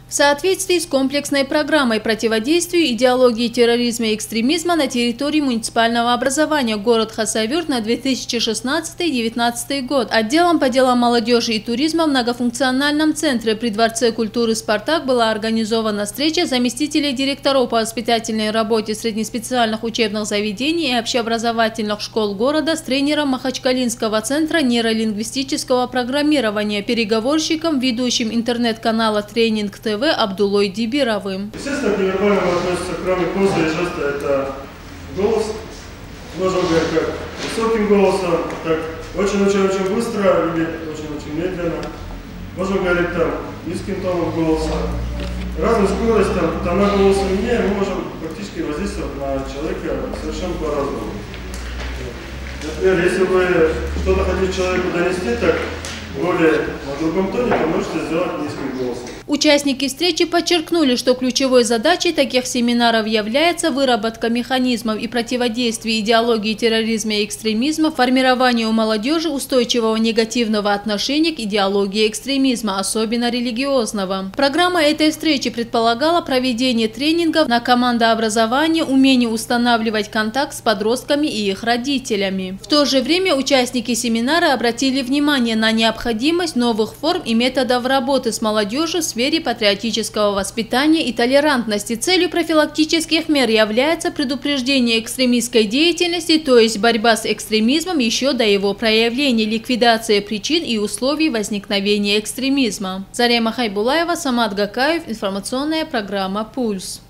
В соответствии с комплексной программой противодействия идеологии терроризма и экстремизма на территории муниципального образования город Хасавюрт на 2016-2019 год отделом по делам молодежи и туризма в многофункциональном центре при Дворце культуры «Спартак» была организована встреча заместителей директоров по воспитательной работе среднеспециальных учебных заведений и общеобразовательных школ города с тренером Махачкалинского центра нейролингвистического программирования, переговорщиком, ведущим интернет-канала «Тренинг ТВ» Абдулой Дибировым. Естественно, к невербальному относится, кроме позы и жеста, это голос. Можем говорить как высоким голосом, так очень-очень-очень быстро или очень-очень медленно. Можем говорить там низким тоном голоса. Разную скорость, тона голоса меняя, мы можем практически воздействовать на человека совершенно по-разному. Например, если вы что-то хотите человеку донести, так более на другом тоне, то можете сделать низким голосом. Участники встречи подчеркнули, что ключевой задачей таких семинаров является выработка механизмов и противодействия идеологии терроризма и экстремизма, формирование у молодежи устойчивого негативного отношения к идеологии экстремизма, особенно религиозного. Программа этой встречи предполагала проведение тренингов на командообразование, умение устанавливать контакт с подростками и их родителями. В то же время участники семинара обратили внимание на необходимость новых форм и методов работы с молодежью в сфере патриотического воспитания и толерантности. Целью профилактических мер является предупреждение экстремистской деятельности, то есть борьба с экстремизмом еще до его проявления, ликвидация причин и условий возникновения экстремизма. Зарема Хайбулаева, Самат Гакаев, информационная программа «Пульс».